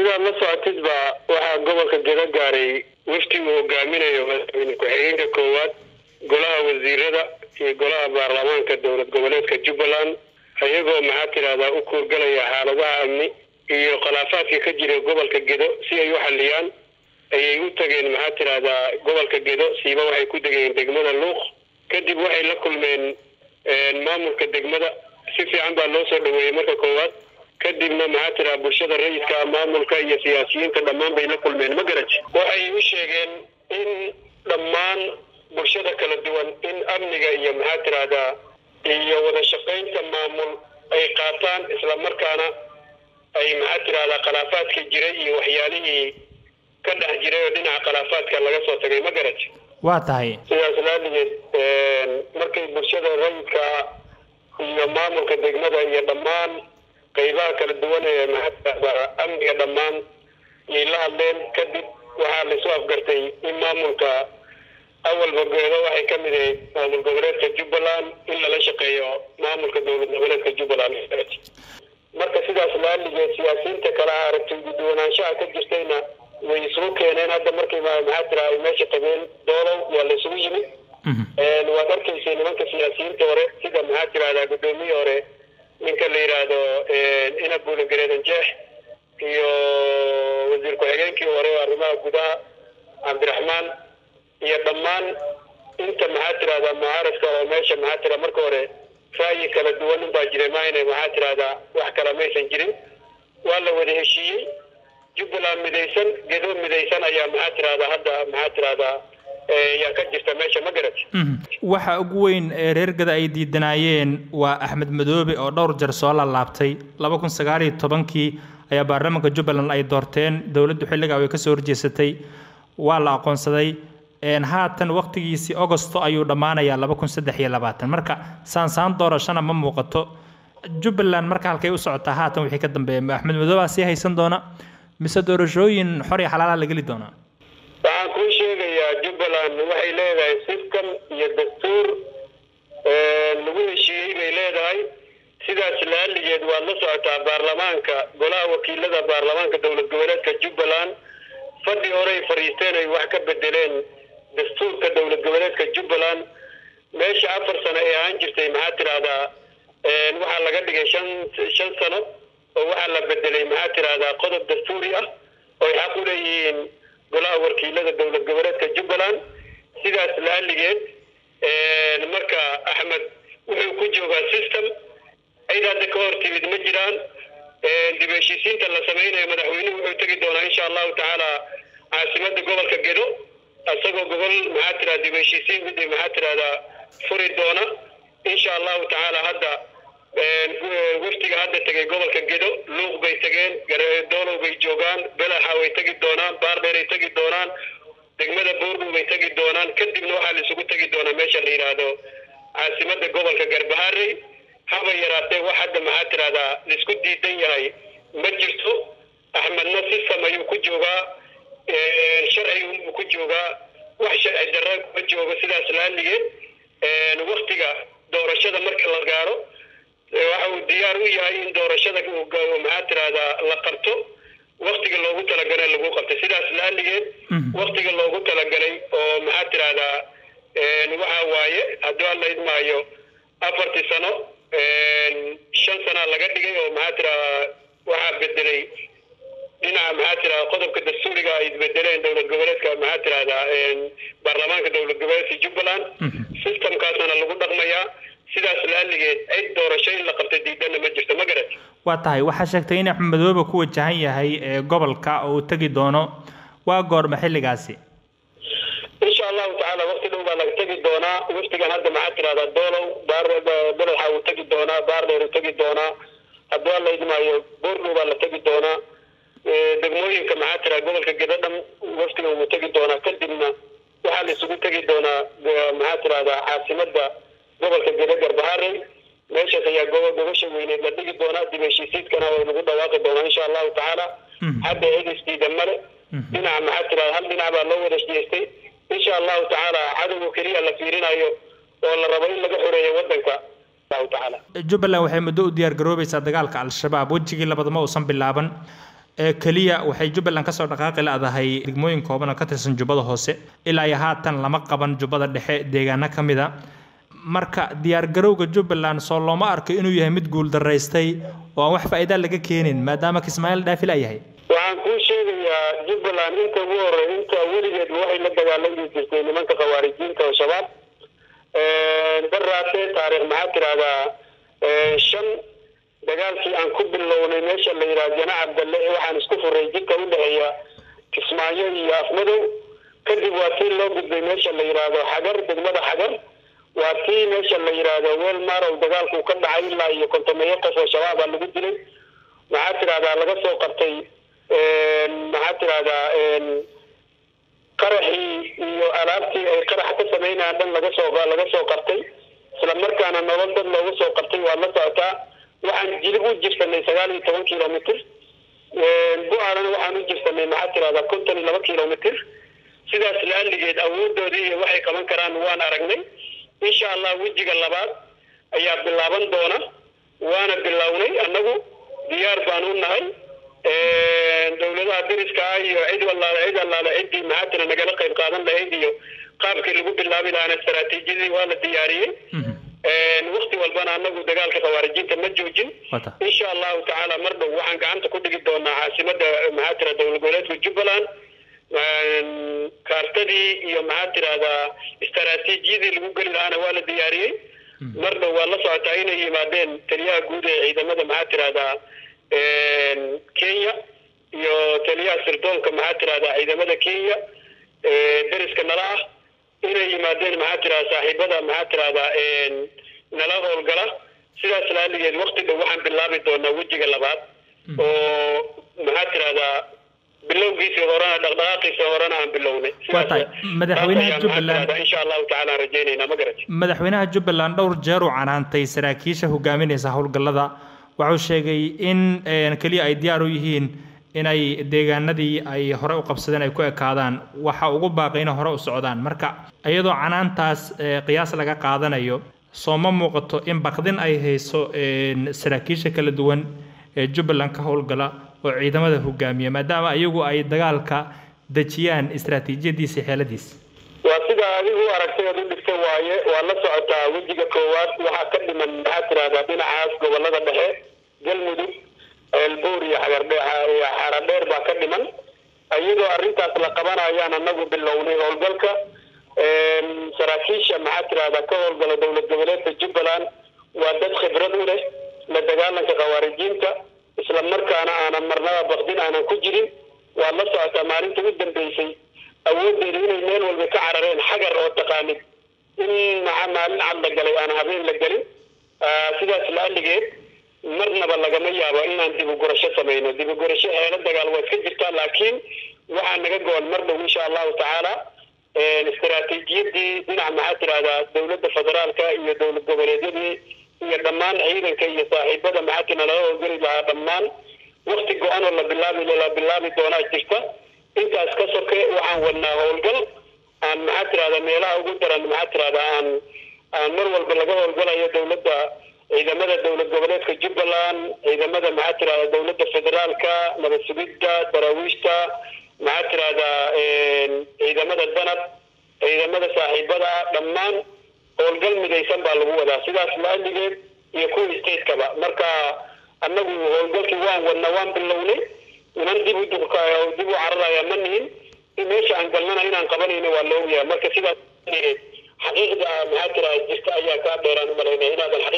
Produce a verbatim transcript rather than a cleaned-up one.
sida la socotid ba waxa gobolka Gedo gaaray wafti uu hogaaminayo madaxweyne ku-xigeenka koowaad golaha wasiirada iyo golaha baarlamaanka dowlad goboleedka Jubbaland ayagoo maxaa tirada u kuurgalaya xaaladaha amni iyo khilaafaadka ka jira gobolka Gedo si ay u xaliyaan ayay u tageen maxaa tirada gobolka Gedo siiba waxay ku degeen degmada Luuq kadib waxay la kulmeen maamulka degmada si fiican baa loo soo dhaweeyay marka koowaad kadibna maxaa tirada bulshada rayidka maamulka iyo siyaasiyiinta dhammaan bay la kulmeen magaraj waxay u sheegeen in dhammaan bulshada kala duwan in amniga iyo maxaa tirada iyo wada shaqeynta maamul ay qaataan isla markaana ay maxaa tirada khilaafaadka jiray iyo waxyaalihii ka dhex jiray dhinaca khilaafaadka laga soo tagay magaraj waa tahay sidaas laadeed markay bulshada rayidka iyo maamulka degmada iyo dhammaan qaybaha kala duwan ee maxaa amniga dhammaan ay la hadleen kadib waxaa la soo afgartay in maamulka أول بقولة واحد كمية من الجبلات كجبلان إلا لا شقيه معمول كدولة الجبلات كجبلان مركز سيدا سلام اللي سياسيين تكلا عرفت بدون أنشاء كجستينا ويسوق هنا هذا مركز مع معترة ماشي قبل دولة ولا سويجني ومركز سين مركز سياسيين توري سيدا معترة على قدومي وري من كل يرادو إن أقول جريد نجح يو وزير كوهين كي وري ورما قدا عبد الرحمن iyo dhammaan inta maxaa tirada mucaaradka oo meesha maxaa tirada marka hore faay kala duwan baa jiray ma inay maxaa tirada wax kala meeshan jirin waa la wada heshiiyay Jubbaland midaysan Gedo midaysan ayaa maxaa tirada hadda maxaa tirada ee ka jirta meesha magarad waxa ugu weyn ee reer Gedo ay diidanayeen waa Axmed Madoobe oo dhowr jeer soo la laabtay laba kun sagaal iyo toban-kii ayaa baarlamaanka Jubbaland ay doorteen dawladdu xilliga ay ka soo horjeesatay waa la aqoonsaday een haatan waqtigiisi Agosto ayuu dhamaanayaa laba kun saddex iyo labaatan marka saan saan doorashana ma muuqato Jubbaland marka halkay u socotaa haatan wixii ka dambeeyay Axmed Madoobe si haysan doona mise doorashooyin xor iyo xalaal la gali doona waxaan ku sheegayaa Jubbaland waxay leedahay system iyo dastuur ee lagu heshiiyay bay leedahay sidaas laaligeed waa la socotaa baarlamaanka golaha wakiilada baarlamaanka dowlad goboleedka Jubbaland fadhi hore fariisteen ay wax ka bedeleen dastuurka dowlad goboleedka Jubbaland meesha afar sano ay aan jirtay maxaa tirada ee waxa laga dhigay shan shan sano oo waxa la bedelay maxaa tirada qodob dastuuri ah oo ay xaq u leeyihiin golaha wakiilada dowlad goboleedka Jubbaland sidaas laaligeed ee marka Axmed wuxuu ku joogaa system ayda ka hor timid ma jiraan ee dibashiisiinta la sameeyay madaxweynuhu wuxuu tagi doonaa insha Allah taala caasimada gobolka Gedo asagoo gobol maxaa tirada dibashiisiin mid maxaa tirada furi doona insha Allah taala hadda ee waftiga hadda tagay gobolka Gedo Luuq bay tageen Gareedoolo bay joogaan Balaxa way tagi doonaan Baardheer ay tagi doonaan degmada Boorbu bay tagi doonaan kadibna waxa la isugu tagi doonaa meesha la yiraahdo caasimada gobolka Garbaharey haba yaraatee wax hadda maxaa tirada la isku diidan yahay ma jirto Axmedna si sameeyo ku joogaa ee sharci uu ku joogaa wax sharci darro ku jooga sidaas laaligeed ee waqtiga doorashada marka la gaaro waxa uu diyaar u yahay in doorashada uu gaaro maxaa tirada la qabto waqtiga loogu talagalay lagu qabto sidaas laaligeed waqtiga loogu talagalay oo maxaa tirada ee waxa waaye haddii la idmaayo afartii sano ee shan sano laga dhigay oo maxaa tirada waxa bedelay dhinaca maxaa tirada qodobka dastuuriga ay bedeleen dowlad goboleedka maxaa tirada ee baarlamaanka dowlad goboleedka Jubbaland systemkaasna lagu dhaqmayaa sidaas laaligeed ay doorashooyin la qabtay diidana ma jirto magarad waa tahay waxa sheegtay in Axmed Madoobe ku wajahan yahay ee gobolka oo tagi doono waa goorma xilligaasi insha Allah taala waqti dhow baa laga tagi doonaa waqtigan hadda maxaa tirada doolow baarlada waxa uu tagi doonaa baardheer uu tagi doonaa haddii la idmaayo Boorbu baa la tagi doonaa degmooyinka maxaa tirada gobolka Gedo dham waqtiga uu tagi doonaa kadibna waxa la isugu tagi doonaa maxaa tirada caasimada gobolka Gedo Garbaharey meesha ayaa gobosha weyneed la dhigi doonaa dibashiisiidkana waa lagu dhawaaqi doonaa insha Allah taala hadda eegistiida male dhinaca maxaa tirada hal dhinac baa loo wada sheegtay insha Allah taala cadawga kaliya la fiirinayo oo la rabo in laga xoreeyo wadanka Allah taala Jubbaland waxay muddo u diyaar garoobaysaa dagaalka al-shabaab wajigii labadaba oo san bilaaban kaliya waxay Jubbaland ka soo dhaqaaqi laadahay degmooyin kooban oo ka tirsan Jubbada Hoose ilaa iyo haatan lama qaban Jubbada Dhexe deegaano kamida marka diyaar garowga Jubbaland soo looma arko inuu yahay mid guul daraystay oo wax faa'iido laga keenin maadaama Kismaaciil dhaafil ay yahay waxaan ku sheegayaa Jubbaland inta ugu horeeyay inta weligeed waxay la dagaalamay jirtay nimanka khawaarijiinta oo shabaab ee daraasay taariikh maxaa tiraahdaa ee shan dagaalkii aan ku bilownay meesha la yiraahdo Jana Cabdalle waxaan isku furay jidka u dhaxeeya Kismaaciil iyo Afmadow kadib waa tii loo gudbay meesha la yiraahdo Xagar degmada Xagar waa tii meesha la yiraahdo Weel Marow dagaalku ka dhacay ilaa iyo kontomeeyo qof oo shabaab ah lagu dilay maxaa tiraahdaa laga soo qabtay ee maxaa tiraahdaa ee qaraxii iyo alaabtii ay qarax ka sameynayaan dhan laga soo laga soo qabtay isla markaana nolol dad loogu soo qabtay waa la socotaa waxaan jilib u jirsanay sagaal iyo toban kiiloomitir ee bu'aarana waxaan u jirsanay maxaa tiraahdaa konton iyo laba kiiloomitir sidaas laaligeed awoodoodii iyo waxay qaban karaan waan aragnay insha Allah wajiga labaad ayaa bilaaban doona waana bilownay annagu diyaar baan u nahay ee dawladaha dariska iyo cid walaal cid walaal cidi maxaa nagala qayb qaadan lahayd iyo qaabkii lagu bilaabi lahaa istaraatiijiyadii waa la diyaariyay ee waqti walbana annagu dagaalka khawaarijiinta ma joojin insha Allah ta'ala mar dhow waxaan gacanta ku dhigi doonaa caasimada maxaa tira dawlad goboleedka Jubbaland kaartadii iyo maxaa tiraahdaa istaraatiijiyadii lagu gali lahaana waa la diyaariyay mar dhow waa la socotaa inay yimaadeen taliyaha guud ee ciidamada maxaa tiraahdaa ee Kenya iyo taliyaha sirdoonka maxaa tiraahdaa ciidamada Kenya ee dariska nala ah inay yimaadeen maxaa tiraahdaa saaxiibada maxaa tiraahdaa ee nala howlgala sidaas laaligeed waqti dhow waxaan bilaabi doonaa wajiga labaad oo maxaa tiraahdaa bilowgiisa horana dhaqdhaqaaqiisa horana aan bilownay madaxweynaha Jubbaland insha Allah ta'ala rajeynayna magarat madaxweynaha Jubbaland dhowr jeer uu canaantay saraakiisha hogaaminaysa howlgallada wuxuu sheegay in kaliya ay diyaar u yihiin inay deegaanadii ay hore u qabsadeen ay ku ekaadaan waxa ugu baaqayna hore u socdaan marka iyadoo canaantaas qiyaas laga qaadanayo soo ma muuqato in baqdin ay hayso saraakiisha kala duwan ee Jubbaland ka howlgala oo ciidamada hogaamiya maadaama ayagu ay dagaalka dajiyaan istaraatiijiyadiisa xeeladiis waa sida adigu aragtay oo dhigtay waaye waa la socotaa wajiga koowaad waxa ka dhiman maxaa tiraahdaa dhinacaas gobolada dhexe galmudug elbuur iyo xaradheer baa ka dhiman ayadoo arrintaas la qabanayaan annagu bilownay howlgalka saraakiisha maxaa tiraahdaa ka howlgala dowlad goboleedka Jubbaland waa dad khibrad u leh la dagaalanka khawaarijiinta isla markaana aanan marnaba baqdin aanan ku jirin waa la socotaa maalinta ugu dambeysay awoodeedu inay meel walba ka carareen xagar oo taqaanid in maxaa maalin cad la galay aan habeen la gelin sidaas laaligeed marnaba lagama yaabo inaan dib u gurasho samayno dib u gurasho heelo dagaal waa iska jirtaa laakiin waxaa naga go'an mar dhow insha Allah ta'ala istaraatiijiyadii dhinaca maxaa tiraahdaa dowladda federaalka iyo dowlad goboleedyadii iyo dhammaan ciidanka iyo saaxiibada maxaa tina loo geli lahaa dhammaan waqti go'an oo la bilaabi la bilaabi doonaa jirta intaas ka soke waxaan wadnaa howlgal aan maxaa tiraahdaa meelaha ugu daran maxaa tiraahdaa aan aan mar walba laga howlgalayo dowladda ciidamada dowlad goboleedka Jubbaland ciidamada maxaa tiraahdaa dowladda federaalka nabad sugidda daraawiishta maxaa tiraahdaa ciidamada danab ciidamada saaxiibada dhammaan howlgal midaysan baa lagu wadaa sidaas laaligeed iyo kuwa state-kaba marka annagu howlgalkii waan wadna waan bilownay inaan dib u duqaayo dib u cararaya ma nihin meesha aan galnana inaan qabanayno waa loo yahay marka sidaas xaqiiqda maxaa tiraahdaa jirta ayaa ka dheeraan u malaynaya inaadan